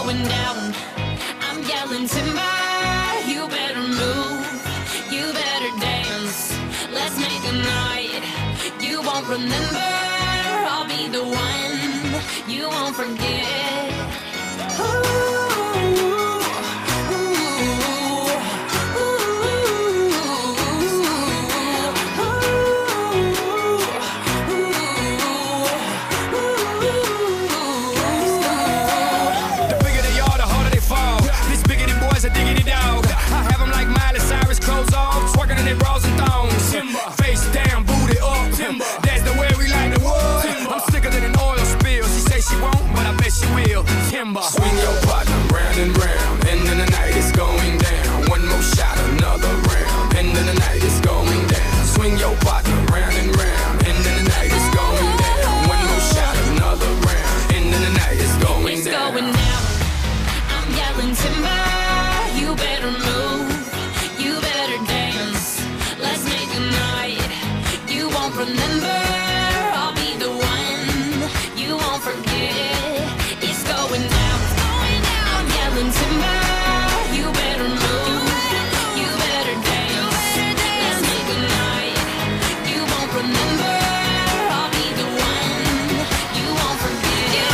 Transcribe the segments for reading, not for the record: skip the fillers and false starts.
going down. I'm yelling timber, you better move, you better dance. Let's make a night you won't remember. I'll be the one you won't forget. Face down, booty up. That's the way we like the wood. I'm sicker than an oil spill. She say she won't, but I bet she will. Timber. Swing your partner round and round. End of the night is going down. One more shot, another round. End of the night is going down. Swing your partner round and round. End of the night is going down. One more shot, another round. End of the night is going down. It's going down. I'm yelling timber. You better move. You better dance. Let's make a night you won't remember. I'll be the one you won't forget. It's going down. I'm yelling timber. You better move. You better dance. Let's make a night you won't remember. I'll be the one you won't forget.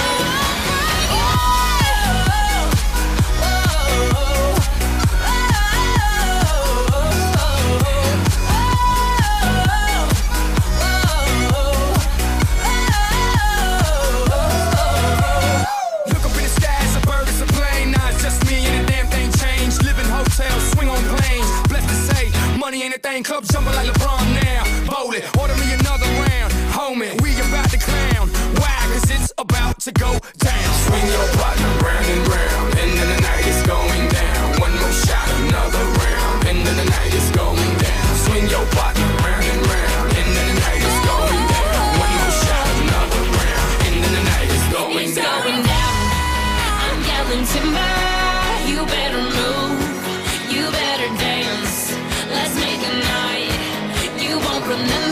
Look up in the sky, it's a bird, it's a plane. Nah, it's just me and the damn thing changed. Live in hotels, swing on planes. Blessed to say, money ain't a thing. Club jumping like LeBron now. Bowl it, order me another round. Homie, we about to clown. Why? Cause it's about to go down. Swing your partner round and round. End of the night is going down. One more shot, another round. End of the night is going down. Swing your partner round and round. End of the night is going down. One more shot, another round. End of the night is going It's down. going down. I'm yelling timber. You better move. You better dance. Let's make a night you won't remember.